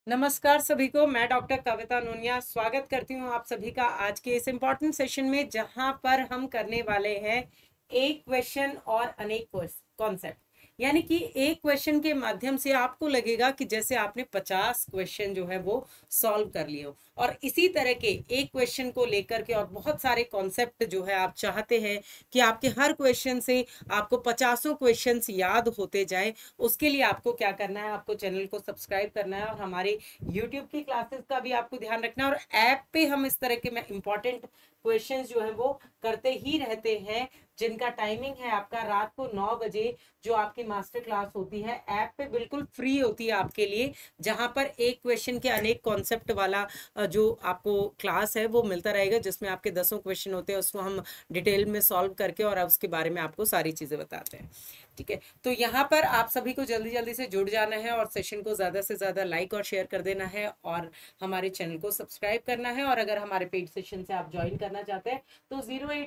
नमस्कार सभी को। मैं डॉक्टर कविता नोनिया स्वागत करती हूँ आप सभी का आज के इस इम्पोर्टेंट सेशन में, जहां पर हम करने वाले हैं एक क्वेश्चन और अनेक कॉन्सेप्ट। यानी कि एक क्वेश्चन के माध्यम से आपको लगेगा कि जैसे आपने 50 क्वेश्चन जो है वो सॉल्व कर लिए हो, और इसी तरह के एक क्वेश्चन को लेकर के और बहुत सारे कॉन्सेप्ट जो है आप चाहते हैं कि आपके हर क्वेश्चन से आपको 50 क्वेश्चंस याद होते जाए। उसके लिए आपको क्या करना है, आपको चैनल को सब्सक्राइब करना है और हमारे यूट्यूब की क्लासेस का भी आपको ध्यान रखना है। और ऐप पे हम इस तरह के इंपॉर्टेंट क्वेश्चंस जो है वो करते ही रहते हैं, जिनका टाइमिंग है आपका रात को 9 बजे। जो आपकी मास्टर क्लास होती है ऐप पे बिल्कुल फ्री होती है आपके लिए, जहां पर एक क्वेश्चन के अनेक कॉन्सेप्ट वाला जो आपको क्लास है वो मिलता रहेगा, जिसमें आपके 10 क्वेश्चन होते हैं, उसको हम डिटेल में सॉल्व करके और उसके बारे में आपको सारी चीजें बताते हैं। ठीक है, तो यहाँ पर आप सभी को जल्दी जल्दी से जुड़ जाना है और सेशन को ज़्यादा से ज़्यादा लाइक और शेयर कर देना है और हमारे चैनल को सब्सक्राइब करना है। और अगर हमारे पेड सेशन से आप ज्वाइन करना चाहते हैं तो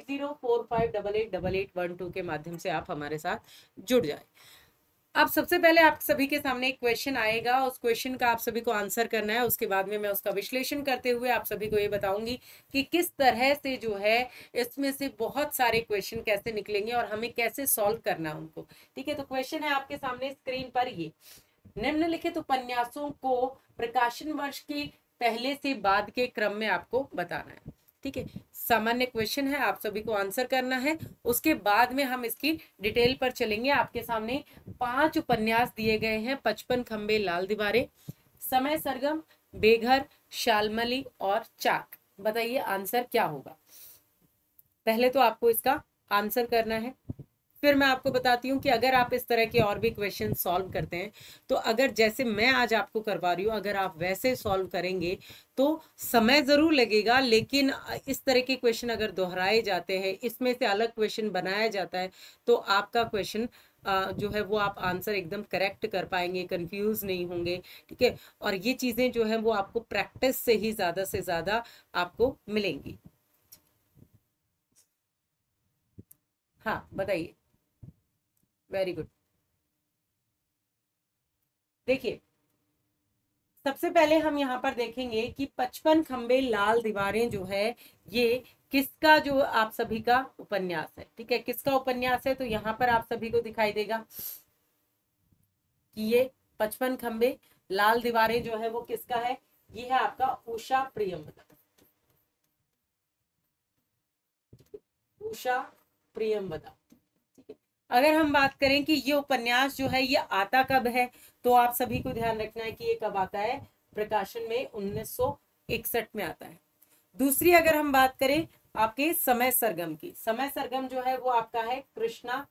08045888812 के माध्यम से आप हमारे साथ जुड़ जाए। अब सबसे पहले आप सभी के सामने एक क्वेश्चन आएगा, उस क्वेश्चन का आप सभी को आंसर करना है। उसके बाद में मैं उसका विश्लेषण करते हुए आप सभी को ये बताऊंगी कि किस तरह से जो है इसमें से बहुत सारे क्वेश्चन कैसे निकलेंगे और हमें कैसे सॉल्व करना है उनको। ठीक है, तो क्वेश्चन है आपके सामने स्क्रीन पर। ये निम्नलिखित उपन्यासों को प्रकाशन वर्ष के पहले से बाद के क्रम में आपको बताना है। ठीक है, सामान्य क्वेश्चन है, आप सभी को आंसर करना है। उसके बाद में हम इसकी डिटेल पर चलेंगे। आपके सामने 5 उपन्यास दिए गए हैं: 55 खंबे, लाल दीवारें, समय सरगम, बेघर, शालमली और चाक। बताइए आंसर क्या होगा। पहले तो आपको इसका आंसर करना है, फिर मैं आपको बताती हूँ कि अगर आप इस तरह के और भी क्वेश्चन सॉल्व करते हैं तो अगर जैसे मैं आज आपको करवा रही हूँ अगर आप वैसे सॉल्व करेंगे तो समय जरूर लगेगा, लेकिन इस तरह के क्वेश्चन अगर दोहराए जाते हैं, इसमें से अलग क्वेश्चन बनाया जाता है, तो आपका क्वेश्चन जो है वो आप आंसर एकदम करेक्ट कर पाएंगे, कंफ्यूज नहीं होंगे। ठीक है, और ये चीजें जो है वो आपको प्रैक्टिस से ही ज्यादा से ज्यादा आपको मिलेंगी। हाँ बताइए। Very good. देखिए, सबसे पहले हम यहाँ पर देखेंगे कि 55 खंबे लाल दीवारें जो है ये किसका जो आप सभी का उपन्यास है। ठीक है, किसका उपन्यास है, तो यहाँ पर आप सभी को दिखाई देगा कि ये 55 खंबे लाल दीवारें जो है वो किसका है। ये है आपका उषा प्रियमवदा। उषा प्रियमवदा। अगर हम बात करें कि ये उपन्यास जो है ये आता कब है, तो आप सभी को ध्यान रखना है कि ये कब आता है। प्रकाशन में 1961 में आता है। दूसरी अगर हम बात करें आपके समय सरगम की, समय सरगम जो है वो आपका है कृष्णा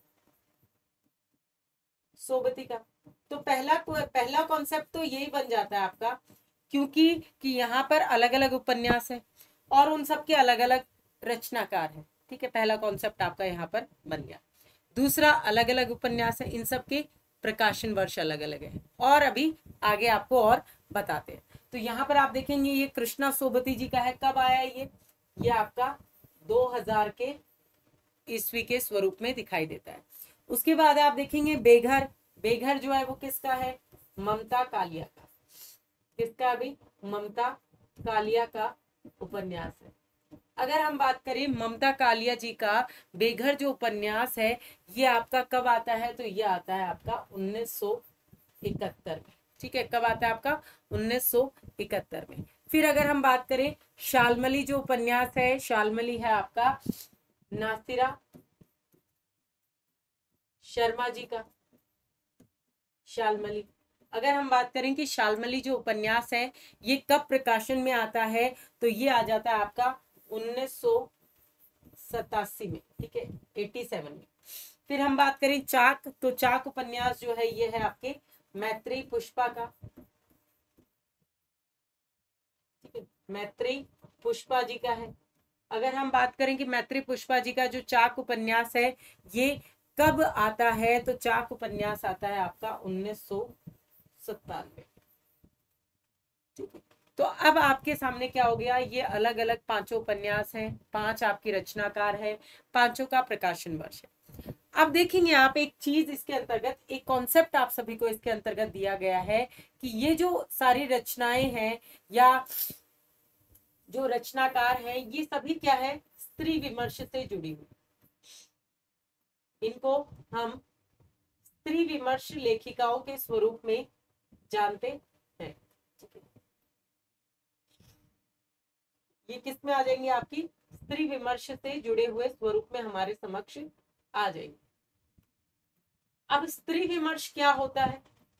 सोबती का। तो पहला कॉन्सेप्ट तो यही बन जाता है आपका, क्योंकि कि यहाँ पर अलग अलग उपन्यास है और उन सब के अलग अलग रचनाकार है। ठीक है, पहला कॉन्सेप्ट आपका यहाँ पर बन गया। दूसरा, अलग अलग उपन्यास है, इन सब के प्रकाशन वर्ष अलग अलग है, और अभी आगे आपको और बताते हैं। तो यहाँ पर आप देखेंगे ये कृष्णा सोबती जी का है। कब आया ये आपका 2000 के ईस्वी के स्वरूप में दिखाई देता है। उसके बाद आप देखेंगे बेघर। बेघर जो है वो किसका है, ममता कालिया का। किसका, अभी ममता कालिया का उपन्यास है। अगर हम बात करें ममता कालिया जी का बेघर जो उपन्यास है, ये आपका कब आता है, तो ये आता है आपका 1971 में। ठीक है, कब आता है आपका 1971 में। फिर अगर हम बात करें शालमली जो उपन्यास है, शालमली है आपका नासिरा शर्मा जी का। शालमली, अगर हम बात करें कि शालमली जो उपन्यास है ये कब प्रकाशन में आता है, तो ये आ जाता है आपका 1987 में। ठीक है, 87 में। फिर हम बात करें चाक, तो चाक उपन्यास जो है ये है आपके मैत्री पुष्पा का। ठीक है, मैत्री पुष्पा जी का है। अगर हम बात करें कि मैत्री पुष्पा जी का जो चाक उपन्यास है ये कब आता है, तो चाक उपन्यास आता है आपका 1997। ठीक है, तो अब आपके सामने क्या हो गया, ये अलग अलग 5 उपन्यास हैं, 5 आपकी रचनाकार है, 5 का प्रकाशन वर्ष है। अब देखेंगे आप एक चीज इसके अंतर्गत, एक कॉन्सेप्ट आप सभी को इसके अंतर्गत दिया गया है कि ये जो सारी रचनाएं हैं या जो रचनाकार हैं, ये सभी क्या है, स्त्री विमर्श से जुड़ी हुई। इनको हम स्त्री विमर्श लेखिकाओं के स्वरूप में जानते हैं। ये किस में आ जाएंगे, आपकी स्त्री विमर्श से जुड़े हुए स्वरूप में हमारे समक्ष आ जाएंगे। अब स्त्री विमर्श क्या होता है,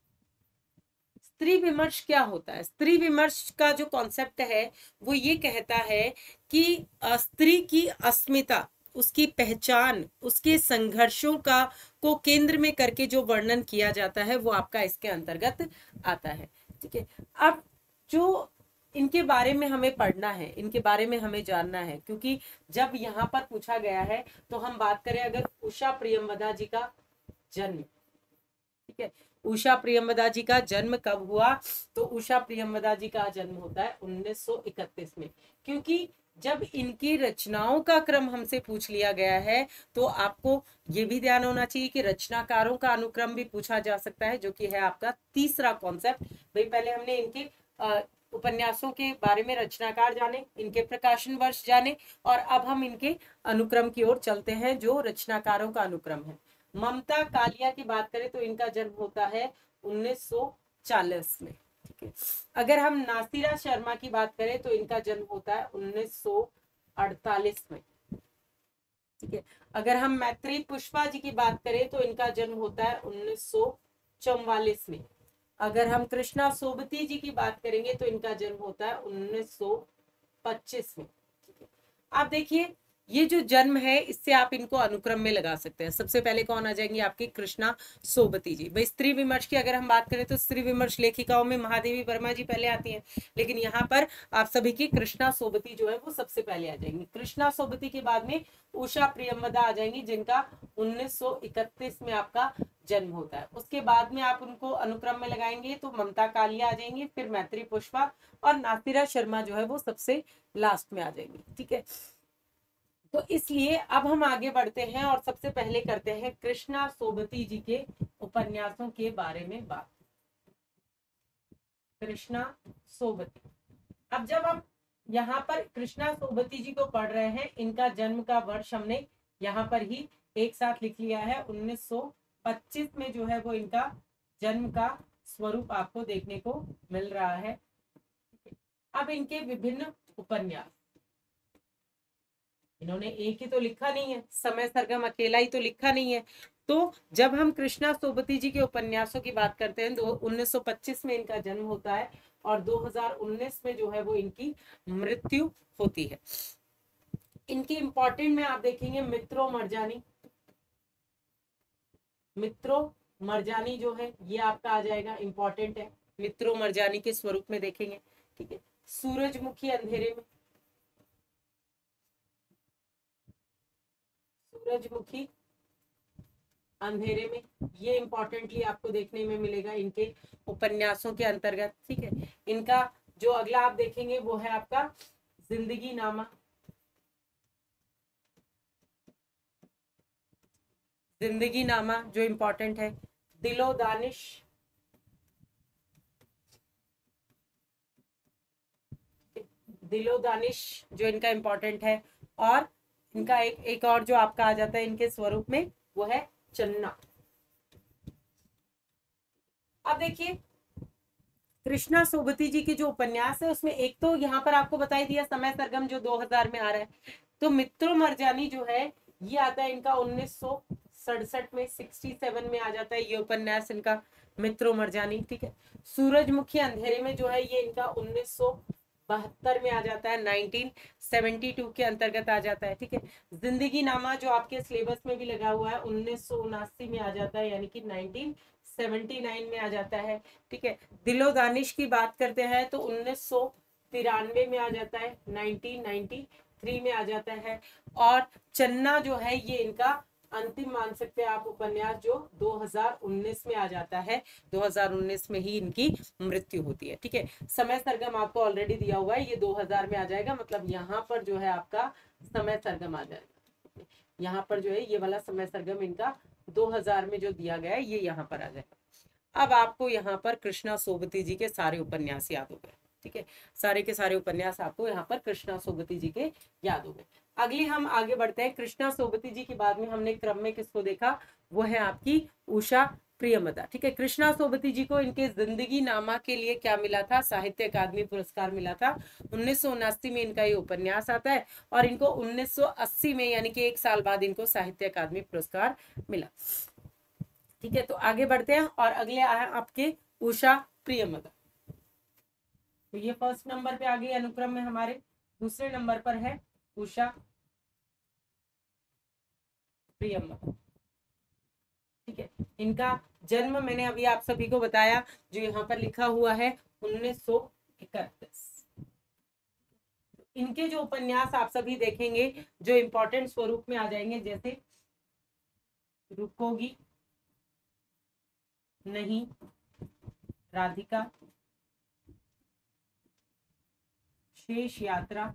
स्त्री विमर्श क्या होता है? स्त्री विमर्श का जो कॉन्सेप्ट है वो ये कहता है कि स्त्री की अस्मिता, उसकी पहचान, उसके संघर्षों का को केंद्र में करके जो वर्णन किया जाता है वो आपका इसके अंतर्गत आता है। ठीक है, अब जो इनके बारे में हमें पढ़ना है, इनके बारे में हमें जानना है, क्योंकि जब यहाँ पर पूछा गया है तो हम बात करें अगर उषा प्रियंवदा जी का जन्म, ठीक है, उषा प्रियंवदा जी का जन्म कब हुआ, तो उषा प्रियंवदा जी का जन्म होता है 1931 में। क्योंकि जब इनकी रचनाओं का क्रम हमसे पूछ लिया गया है तो आपको ये भी ध्यान होना चाहिए कि रचनाकारों का अनुक्रम भी पूछा जा सकता है, जो कि है आपका तीसरा कॉन्सेप्ट। भाई पहले हमने इनके उपन्यासों के बारे में रचनाकार जाने, इनके प्रकाशन वर्ष जाने, और अब हम इनके अनुक्रम की ओर चलते हैं जो रचनाकारों का अनुक्रम है। ममता कालिया की बात करें तो इनका जन्म होता है 1940 में। ठीक है, अगर हम नासिरा शर्मा की बात करें तो इनका जन्म होता है 1948 में। ठीक है, अगर हम मैत्री पुष्पा जी की बात करें तो इनका जन्म होता है 1944 में। अगर हम कृष्णा सोबती जी की बात करेंगे तो इनका जन्म होता है 1925 में। ठीक है, आप देखिए ये जो जन्म है इससे आप इनको अनुक्रम में लगा सकते हैं। सबसे पहले कौन आ जाएंगी, आपकी कृष्णा सोबती जी। भाई स्त्री विमर्श की अगर हम बात करें तो स्त्री विमर्श लेखिकाओं में महादेवी वर्मा जी पहले आती हैं, लेकिन यहाँ पर आप सभी की कृष्णा सोबती जो है वो सबसे पहले आ जाएंगी। कृष्णा सोबती के बाद में उषा प्रियंवदा आ जाएंगी जिनका 1931 में आपका जन्म होता है। उसके बाद में आप उनको अनुक्रम में लगाएंगे तो ममता कालिया आ जाएंगी, फिर मैत्री पुष्पा और नासिरा शर्मा जो है वो सबसे लास्ट में आ जाएंगी। ठीक है, तो इसलिए अब हम आगे बढ़ते हैं और सबसे पहले करते हैं कृष्णा सोबती जी के उपन्यासों के बारे में बात। कृष्णा सोबती, अब जब हम यहाँ पर कृष्णा सोबती जी को पढ़ रहे हैं, इनका जन्म का वर्ष हमने यहाँ पर ही एक साथ लिख लिया है। 1925 में जो है वो इनका जन्म का स्वरूप आपको देखने को मिल रहा है। अब इनके विभिन्न उपन्यास, इन्होंने एक ही तो लिखा नहीं है, समय सरगम अकेला ही तो लिखा नहीं है। तो जब हम कृष्णा सोबती जी के उपन्यासों की बात करते हैं तो 1925 में इनका जन्म होता है और 2019 में जो है वो इनकी मृत्यु होती है। इनके इंपॉर्टेंट में आप देखेंगे मित्रों मरजानी, मित्रों मरजानी जो है ये आपका आ जाएगा, इंपॉर्टेंट है, मित्रों मरजानी के स्वरूप में देखेंगे। ठीक है, सूरजमुखी अंधेरे में, सूरजमुखी अंधेरे में, ये इंपॉर्टेंटली आपको देखने में मिलेगा इनके उपन्यासों के अंतर्गत। ठीक है, इनका जो अगला आप देखेंगे वो है आपका जिंदगी नामा, जिंदगी नामा जो इंपॉर्टेंट है। दिलो दानिश, दिलो दानिश जो इनका इंपॉर्टेंट है। और इनका एक और जो आपका आ जाता है इनके स्वरूप में वो है चन्ना। अब देखिए कृष्णा सोबती जी के जो उपन्यास है उसमें एक तो यहाँ पर आपको बताई दिया समय सरगम जो 2000 में आ रहा है, तो मित्रों मरजानी जो है ये आता है इनका 1967 में, 67 में आ जाता है ये उपन्यास इनका मित्रों मरजानी। ठीक है, सूरजमुखी अंधेरे में जो है ये इनका 1972 में आ जाता है, 1972 के अंतर्गत आ जाता है। ठीक है, जिंदगी नामा जो आपके सिलेबस में भी लगा हुआ है 1979 में आ जाता है, यानी कि 1979 में आ जाता है। ठीक है, दिलो दानिश की बात करते हैं तो 1993 में आ जाता है, 1993 में आ जाता है। और चन्ना जो है ये इनका अंतिम मान सकते हैं आप उपन्यास जो 2019 में आ जाता है, 2019 में ही इनकी मृत्यु होती है। ठीक है, समय सरगम आपको ऑलरेडी दिया हुआ है, ये 2000 में आ जाएगा, मतलब यहाँ पर जो है आपका समय सरगम आ जाएगा। यहाँ पर जो है ये वाला समय सरगम इनका 2000 में जो दिया गया है ये यहाँ पर आ जाएगा। अब आपको यहाँ पर कृष्णा सोबती जी के सारे उपन्यास याद हो गए, ठीक है, सारे के सारे उपन्यास आपको यहाँ पर कृष्णा सोबती जी के याद हो गए। अगली हम आगे बढ़ते हैं। कृष्णा सोबती जी के बाद में हमने क्रम में किसको देखा, वो है आपकी उषा प्रियमदा, ठीक है। कृष्णा सोबती जी को इनके जिंदगी नामा के लिए क्या मिला था, साहित्य अकादमी पुरस्कार मिला था। 1979 में इनका ये उपन्यास आता है और इनको 1980 में यानी कि 1 साल बाद इनको साहित्य अकादमी पुरस्कार मिला, ठीक है। तो आगे बढ़ते हैं और अगले आए आपके उषा प्रियमदा। तो ये फर्स्ट नंबर पे आ गई अनुक्रम में हमारे। दूसरे नंबर पर है उषा प्रियमदा, ठीक है। इनका जन्म मैंने अभी आप सभी को बताया, जो यहाँ पर लिखा हुआ है 1931। इनके जो उपन्यास आप सभी देखेंगे जो इंपॉर्टेंट स्वरूप में आ जाएंगे, जैसे रुकोगी नहीं राधिका, शेष यात्रा,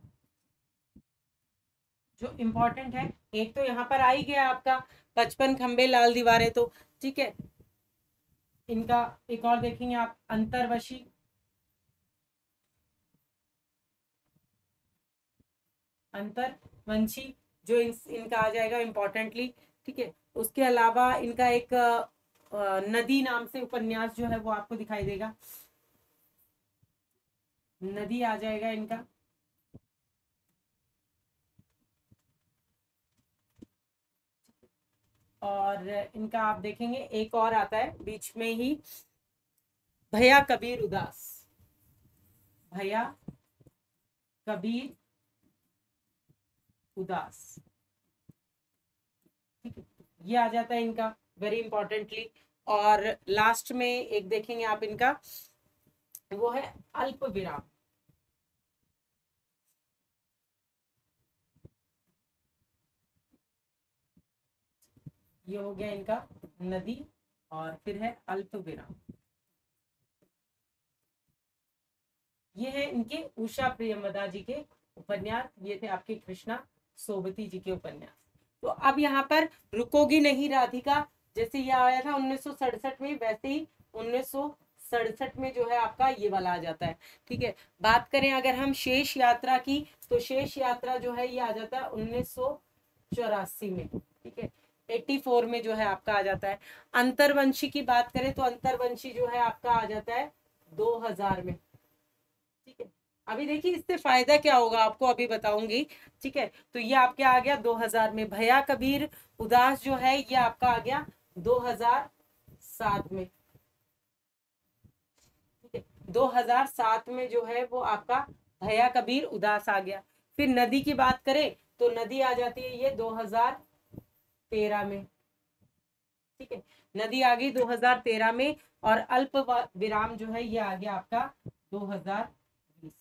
जो इंपॉर्टेंट है। एक तो यहाँ पर आ ही गया आपका 55 खंबे लाल दीवारें, तो ठीक है। इनका एक और देखेंगे आप, अंतर्वशी, अंतर्वंशी, जो इनका आ जाएगा इंपॉर्टेंटली, ठीक है। उसके अलावा इनका एक नदी नाम से उपन्यास जो है वो आपको दिखाई देगा, नदी आ जाएगा इनका। और इनका आप देखेंगे एक और आता है बीच में ही, भैया कबीर उदास, भैया कबीर उदास, ठीक है, ये आ जाता है इनका वेरी इंपॉर्टेंटली। और लास्ट में एक देखेंगे आप इनका, वो है अल्प विराम, ये हो गया इनका नदी, और फिर है अल्प विराम। ये है इनके उषा प्रियमदा जी के उपन्यास, ये थे आपके कृष्णा सोबती जी के उपन्यास। तो अब यहाँ पर रुकोगी नहीं राधिका, जैसे ये आया था 1967 में, वैसे ही 1967 में जो है आपका ये वाला आ जाता है, ठीक है। बात करें अगर हम शेष यात्रा की, तो शेष यात्रा जो है ये आ जाता है 1984 में, ठीक है, 84 में जो है आपका आ जाता है। अंतर्वंशी की बात करें तो अंतर्वंशी जो है आपका आ जाता है 2000 में, ठीक है। अभी देखिए इससे फायदा क्या होगा आपको अभी बताऊंगी, ठीक है। तो ये आपके आ गया 2000 में। भैया कबीर उदास जो है ये आपका आ गया 2007 में, ठीक है। 2007 में जो है वो आपका भैया कबीर उदास आ गया। फिर नदी की बात करें तो नदी आ जाती है ये 2013 में, ठीक है। नदी आ गई 2013 में, और अल्प विराम जो है ये आ गया आपका 2020,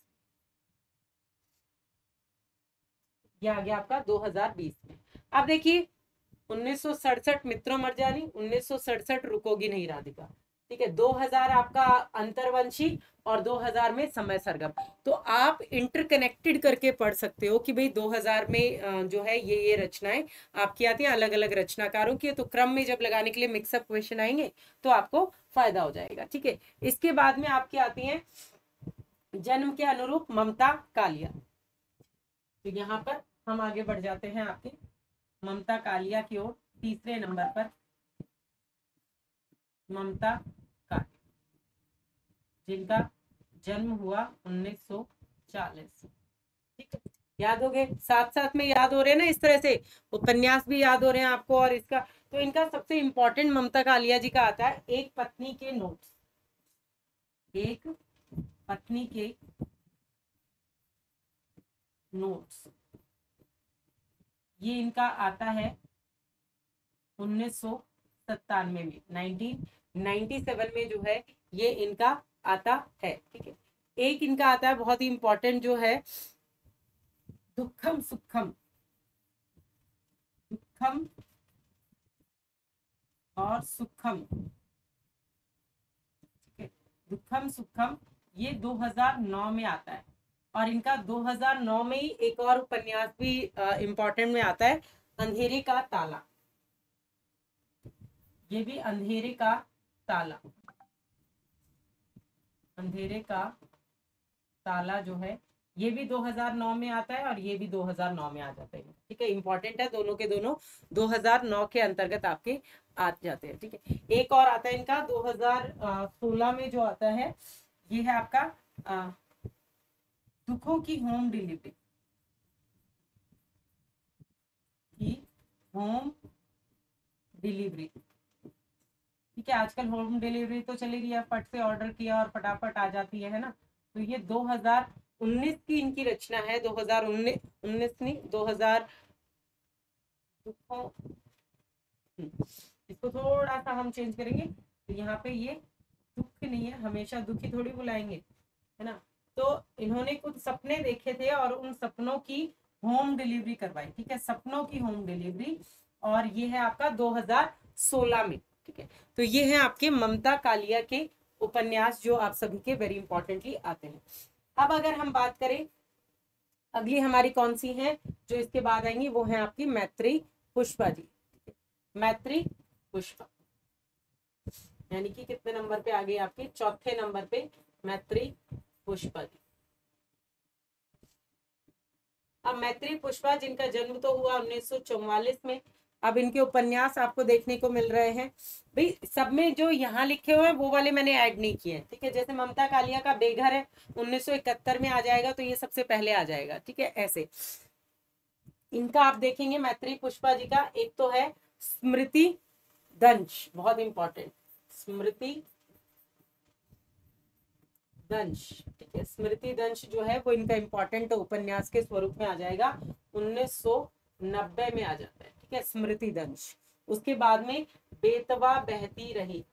ये आ गया आपका 2020 में। अब देखिए 1967 मित्रों मरजानी, 1967 रुकोगी नहीं राधिका, ठीक है। 2000 आपका अंतर्वंशी, और 2000 में समय सरगम। तो आप इंटरकनेक्टेड करके पढ़ सकते हो कि भाई 2000 में जो है ये रचनाएं आपकी आती हैं, अलग अलग रचनाकारों की, तो क्रम में जब लगाने के लिए मिक्सअप क्वेश्चन आएंगे तो आपको फायदा हो जाएगा, ठीक है। इसके बाद में आपकी आती है जन्म के अनुरूप ममता कालिया। तो यहाँ पर हम आगे बढ़ जाते हैं आपके ममता कालिया की ओर। तीसरे नंबर पर ममता कालिया, जिनका जन्म हुआ 1940, ठीक है। याद हो गए, साथ साथ में याद हो रहे हैं ना, इस तरह से उपन्यास भी याद हो रहे हैं आपको। और इसका तो इनका सबसे इंपॉर्टेंट ममता कालिया जी का आता है एक पत्नी के नोट्स, एक पत्नी के नोट्स, ये इनका आता है 1997 में, 1997 में जो है ये इनका आता है, ठीक है। एक इनका आता है बहुत ही इंपॉर्टेंट जो है दुखम सुखम, दुखम और सुखम, ठीक है। दुखम सुखम ये 2009 में आता है। और इनका 2009 में ही एक और उपन्यास भी इंपॉर्टेंट में आता है, अंधेरे का ताला, ये भी अंधेरे का ताला, अंधेरे का ताला जो है ये भी 2009 में आता है और ये भी 2009 में आ जाता है। ठीक है, इंपॉर्टेंट है, दोनों के दोनों 2009 के अंतर्गत आपके आ जाते हैं। ठीक है, एक और आता है इनका 2016 में जो आता है, ये है आपका दुखों की होम डिलीवरी, की होम डिलीवरी। ठीक है, आजकल होम डिलीवरी तो चली गई है, फट से ऑर्डर किया और फटाफट आ जाती है ना। तो ये 2019 की इनकी रचना है, 2019 नहीं 2000, इसको थोड़ा सा हम चेंज करेंगे, तो यहाँ पे ये दुख नहीं है, हमेशा दुखी थोड़ी बुलाएंगे, है ना। तो इन्होंने कुछ सपने देखे थे और उन सपनों की होम डिलीवरी करवाई। ठीक है, सपनों की होम डिलीवरी, और ये है आपका 2016 में। ठीक है, तो ये है आपके ममता कालिया के उपन्यास जो आप सभी के वेरी इंपॉर्टेंटली आते हैं। अब अगर हम बात करें अगली हमारी कौन सी है जो इसके बाद आएंगी, वो है आपकी मैत्री पुष्पा जी। मैत्री पुष्पा, यानी कि कितने नंबर पे आ गई आपकी, चौथे नंबर पे मैत्री पुष्पा जी। अब मैत्री पुष्पा जिनका जन्म तो हुआ 1944 में। अब इनके उपन्यास आपको देखने को मिल रहे हैं भाई, सब में जो यहाँ लिखे हुए हैं वो वाले मैंने ऐड नहीं किए हैं। ठीक है, जैसे ममता कालिया का बेघर है 1971 में आ जाएगा, तो ये सबसे पहले आ जाएगा। ठीक है, ऐसे इनका आप देखेंगे मैत्री पुष्पा जी का, एक तो है स्मृति दंश, बहुत इंपॉर्टेंट, स्मृति दंश। ठीक है, स्मृति दंश जो है वो इनका इंपॉर्टेंट उपन्यास के स्वरूप में आ जाएगा, 1990 में आ जाता है। ठीक है, स्मृति दंश। उसके बाद में बेतवा बहती रही,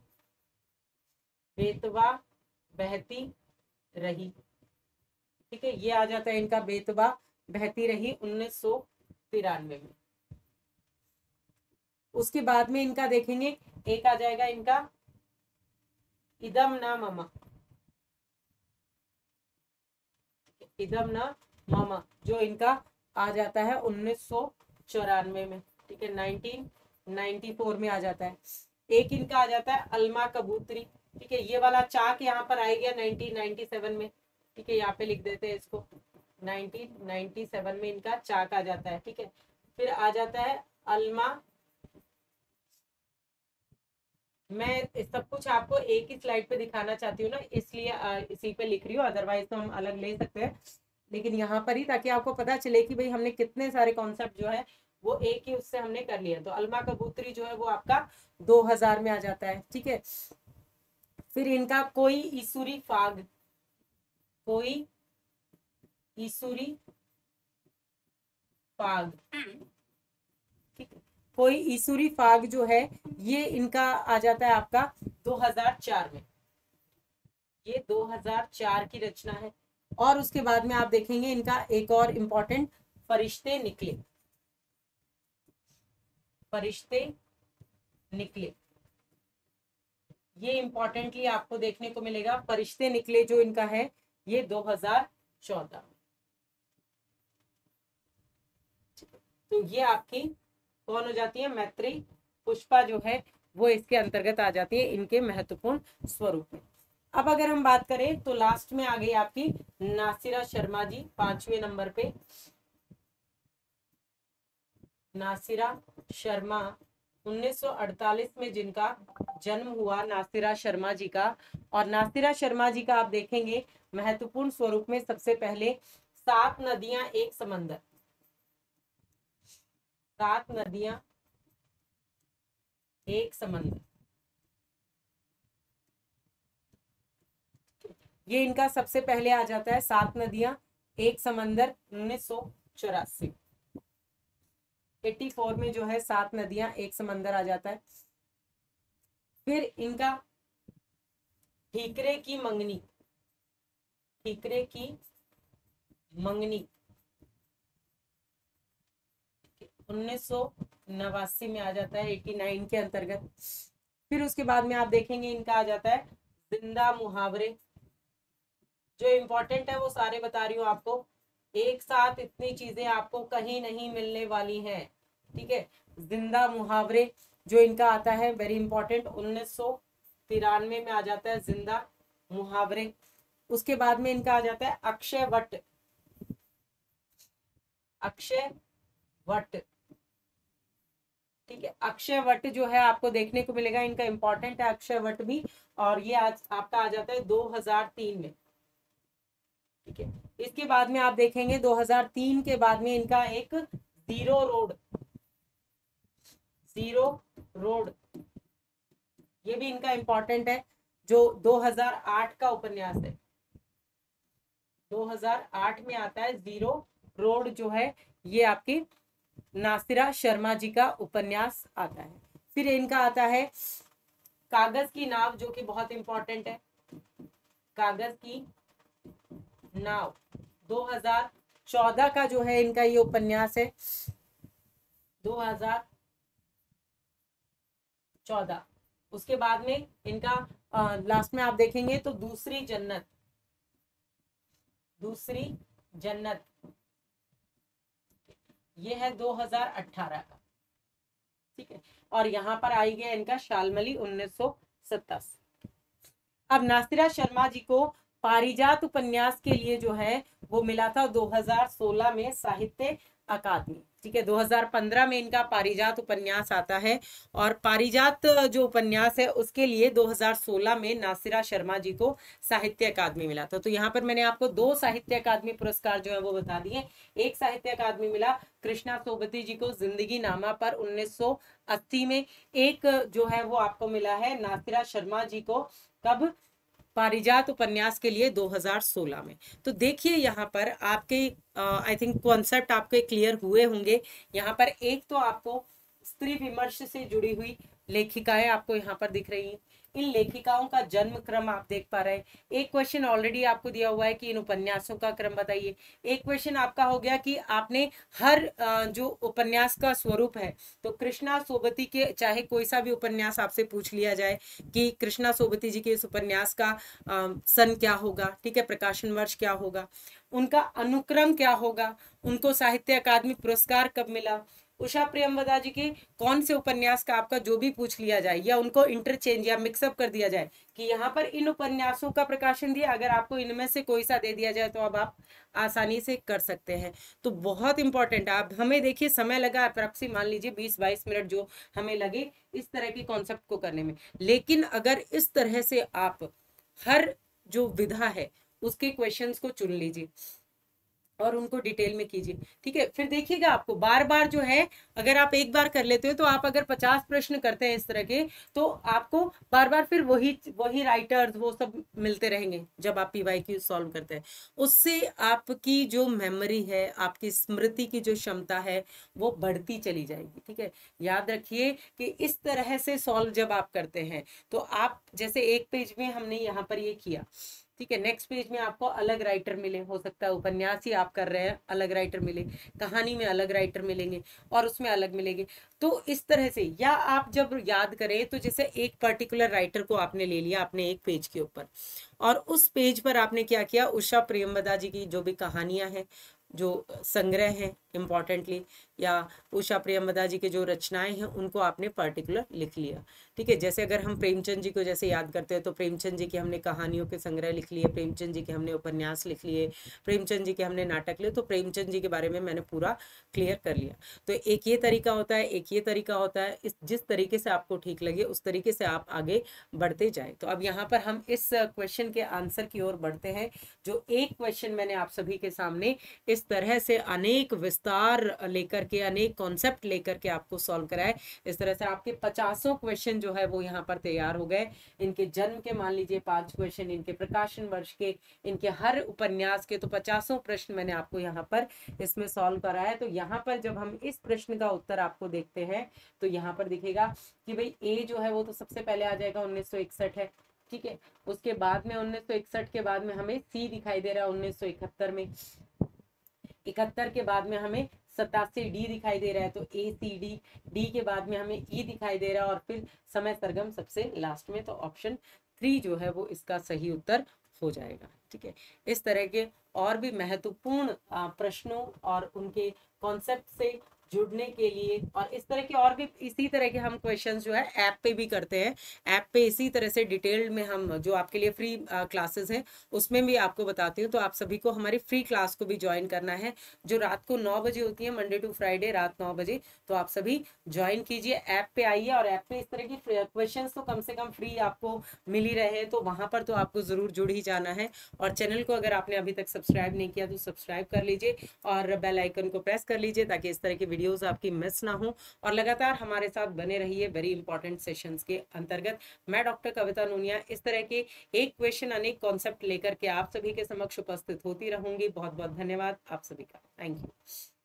बेतवा बहती रही। ठीक है, ये आ जाता है इनका बेतवा बहती रही 1993 में। उसके बाद में इनका देखेंगे, एक आ जाएगा इनका इदम ना ममा, इदम ना मामा, जो इनका आ जाता है 1994 में। ठीक है, 1994 में आ जाता है। एक इनका आ जाता है अलमा कबूतरी। ठीक है, ये वाला चाक यहाँ पर आ गया 1997 में। ठीक है, यहाँ पे लिख देते हैं इसको, 1997 में इनका चाक आ जाता है। ठीक है, फिर आ जाता है अलमा, मैं सब कुछ आपको एक ही स्लाइड पे दिखाना चाहती हूँ ना, इसलिए इसी पे लिख रही हूँ, अदरवाइज तो हम अलग ले सकते हैं, लेकिन यहाँ पर ही ताकि आपको पता चले कि भाई हमने कितने सारे कॉन्सेप्ट जो है वो एक ही उससे हमने कर लिया। तो अलमा कबूतरी जो है वो आपका 2000 में आ जाता है। ठीक है, फिर इनका कोई ईसुरी फाग, कोई ईसुरी फाग, ठीक है, कोई ईसुरी फाग जो है ये इनका आ जाता है आपका 2004 में, ये 2004 की रचना है। और उसके बाद में आप देखेंगे इनका एक और इम्पोर्टेंट, फरिश्ते निकले, फरिश्ते निकले, ये इंपॉर्टेंटली आपको देखने को मिलेगा। फरिश्ते निकले जो इनका है ये 2014। तो ये आपकी कौन हो जाती है, मैत्री पुष्पा जो है वो इसके अंतर्गत आ जाती है इनके महत्वपूर्ण स्वरूप में। अब अगर हम बात करें तो लास्ट में आ गई आपकी नासिरा शर्मा जी 5वें नंबर पे। नासिरा शर्मा 1948 में जिनका जन्म हुआ, नासिरा शर्मा जी का। और नासिरा शर्मा जी का आप देखेंगे महत्वपूर्ण स्वरूप में सबसे पहले 7 नदियां एक समंदर, 7 नदियां एक समंदर, ये इनका सबसे पहले आ जाता है, 7 नदियां एक समंदर 1984, 84 में जो है 7 नदियां एक समंदर आ जाता है। फिर इनका ठीकरे की मंगनी, ठीकरे की मंगनी 1989 में आ जाता है, 89 के अंतर्गत। फिर उसके बाद में आप देखेंगे इनका आ जाता है जिंदा मुहावरे। जो इंपॉर्टेंट है वो सारे बता रही हूँ आपको, एक साथ इतनी चीजें आपको कहीं नहीं मिलने वाली हैं, ठीक है। जिंदा मुहावरे जो इनका आता है, वेरी इंपॉर्टेंट, 1993 में आ जाता है जिंदा मुहावरे। उसके बाद में इनका आ जाता है अक्षय वट, अक्षय वट, ठीक है। अक्षय वट जो है आपको देखने को मिलेगा, इनका इंपॉर्टेंट है अक्षय वट भी, और ये आज आपका आ जाता है 2003 में, ठीक है। इसके बाद में आप देखेंगे 2003 के बाद में इनका एक जीरो रोड, जीरो रोड, ये भी इनका इंपॉर्टेंट है, जो 2008 का उपन्यास है, 2008 में आता है जीरो रोड जो है, ये आपकी नासिरा शर्मा जी का उपन्यास आता है। फिर इनका आता है कागज की नाव, जो कि बहुत इंपॉर्टेंट है, कागज की नाव 2014 का जो है इनका ये उपन्यास है, 2014। उसके बाद में इनका लास्ट में आप देखेंगे तो दूसरी जन्नत, दूसरी जन्नत, ये है 2018 का, ठीक है। और यहाँ पर आई गया इनका शालमली 1987। अब नासिरा शर्मा जी को पारिजात उपन्यास के लिए जो है वो मिला था 2016 में साहित्य अकादमी, ठीक है। 2015 में इनका पारिजात उपन्यास आता है, और पारिजात जो उपन्यास है उसके लिए 2016 में नासिरा शर्मा जी को साहित्य अकादमी मिला था। तो यहाँ पर मैंने आपको 2 साहित्य अकादमी पुरस्कार जो है वो बता दिए। एक साहित्य अकादमी मिला कृष्णा सोबती जी को जिंदगी नामा पर 1980 में, एक जो है वो आपको मिला है नासिरा शर्मा जी को कब, पारिजात उपन्यास के लिए 2016 में। तो देखिए यहाँ पर आपके आई थिंक कॉन्सेप्ट आपके क्लियर हुए होंगे। यहाँ पर एक तो आपको स्त्री विमर्श से जुड़ी हुई लेखिकाएं आपको यहाँ पर दिख रही हैं, इन लेखिकाओं का जन्म क्रम आप देख पा रहे हैं। एक क्वेश्चन ऑलरेडी आपको दिया हुआ है कि इन उपन्यासों का क्रम बताइए। एक क्वेश्चन आपका हो गया कि आपने हर जो उपन्यास का स्वरूप है, तो कृष्णा सोबती के चाहे कोई सा भी उपन्यास आपसे पूछ लिया जाए कि कृष्णा सोबती जी के इस उपन्यास का सन क्या होगा, ठीक है, प्रकाशन वर्ष क्या होगा, उनका अनुक्रम क्या होगा, उनको साहित्य अकादमी पुरस्कार कब मिला, उषा प्रियंवदा जी के कौन से उपन्यास का आपका जो भी पूछ लिया जाए, या उनको इंटरचेंज या मिक्सअप कर दिया जाए कि यहाँ पर इन उपन्यासों का प्रकाशन दिया, अगर आपको इनमें से कोई सा दे दिया जाए तो अब आप आसानी से कर सकते हैं। तो बहुत इंपॉर्टेंट है। आप हमें देखिए समय लगा अप्रॉक्सी मान लीजिए 20-22 मिनट जो हमें लगे इस तरह के कॉन्सेप्ट को करने में, लेकिन अगर इस तरह से आप हर जो विधा है उसके क्वेश्चंस को चुन लीजिए और उनको डिटेल में कीजिए, ठीक है। फिर देखिएगा आपको बार बार जो है, अगर आप एक बार कर लेते हो तो आप अगर 50 प्रश्न करते हैं इस तरह के, तो आपको बार बार फिर वही राइटर्स वो सब मिलते रहेंगे जब आप पीवाईक्यू सॉल्व करते हैं। उससे आपकी जो मेमोरी है, आपकी स्मृति की जो क्षमता है वो बढ़ती चली जाएगी, ठीक है। याद रखिए कि इस तरह से सॉल्व जब आप करते हैं तो आप जैसे एक पेज में हमने यहाँ पर ये किया, ठीक है, नेक्स्ट पेज में आपको अलग राइटर मिले, हो सकता है उपन्यास ही आप कर रहे हैं अलग राइटर मिले, कहानी में अलग राइटर मिलेंगे और उसमें अलग मिलेंगे। तो इस तरह से, या आप जब याद करें तो जैसे एक पर्टिकुलर राइटर को आपने ले लिया अपने एक पेज के ऊपर, और उस पेज पर आपने क्या किया, उषा प्रियंवदा जी की जो भी कहानियां हैं, जो संग्रह हैं इम्पॉर्टेंटली, या उषा प्रियंवदा जी के जो रचनाएं हैं उनको आपने पर्टिकुलर लिख लिया, ठीक है। जैसे अगर हम प्रेमचंद जी को जैसे याद करते हैं तो प्रेमचंद जी के हमने कहानियों के संग्रह लिख लिए, प्रेमचंद जी के हमने उपन्यास लिख लिए, प्रेमचंद जी के हमने नाटक लिए, तो प्रेमचंद जी के बारे में मैंने पूरा क्लियर कर लिया। तो एक ये तरीका होता है, एक ये तरीका होता है, इस जिस तरीके से आपको ठीक लगे उस तरीके से आप आगे बढ़ते जाए। तो अब यहाँ पर हम इस क्वेश्चन के आंसर की ओर बढ़ते हैं। जो एक क्वेश्चन मैंने आप सभी के सामने इस तरह से अनेक विस्तार लेकर के, अनेक कॉन्सेप्ट लेकर के आपको सॉल्व कराए, इस तरह से आपके 50 क्वेश्चन जो है वो यहाँ पर तैयार हो गए। इनके जन्म के मान लीजिए 5 क्वेश्चन, इनके प्रकाशन वर्ष के, इनके हर उपन्यास के, तो 50 प्रश्न मैंने आपको यहाँ पर इसमें सॉल्व कराया है। तो यहाँ पर जब हम इस प्रश्न का उत्तर आपको देखते हैं तो यहाँ पर दिखेगा कि भाई ए जो है वो तो सबसे पहले आ जाएगा 1961 है, ठीक है। उसके बाद में 1961 के बाद में हमें सी दिखाई दे रहा है 1971 में, 71 के बाद में हमें 87 डी दिखाई दे रहा है, तो ए सी डी, डी के बाद में हमें ई दिखाई दे रहा है, और फिर समय सरगम सबसे लास्ट में, तो ऑप्शन 3 जो है वो इसका सही उत्तर हो जाएगा, ठीक है। इस तरह के और भी महत्वपूर्ण प्रश्नों और उनके कॉन्सेप्ट से जुड़ने के लिए। और इस तरह के और भी इसी तरह के हम क्वेश्चंस जो है ऐप पे भी करते हैं। ऐप पे इसी तरह से डिटेल्ड में हम जो आपके लिए फ्री क्लासेस हैं उसमें भी आपको बताती हूँ। तो आप सभी को हमारी फ्री क्लास को भी ज्वाइन करना है, जो रात को 9 बजे होती है, मंडे टू फ्राइडे रात 9 बजे। तो आप सभी ज्वाइन कीजिए, ऐप पे आइए, और ऐप पे इस तरह की क्वेश्चन तो कम से कम फ्री आपको मिल ही रहे हैं, तो वहां पर तो आपको जरूर जुड़ ही जाना है। और चैनल को अगर आपने अभी तक सब्सक्राइब नहीं किया तो सब्सक्राइब कर लीजिए और बेल आइकन को प्रेस कर लीजिए, ताकि इस तरह की वीडियोस आपकी मिस ना हो। और लगातार हमारे साथ बने रहिए वेरी इंपॉर्टेंट सेशंस के अंतर्गत। मैं डॉक्टर कविता नूनिया इस तरह के एक क्वेश्चन अनेक कॉन्सेप्ट लेकर के आप सभी के समक्ष उपस्थित होती रहूंगी। बहुत बहुत धन्यवाद आप सभी का। Thank you.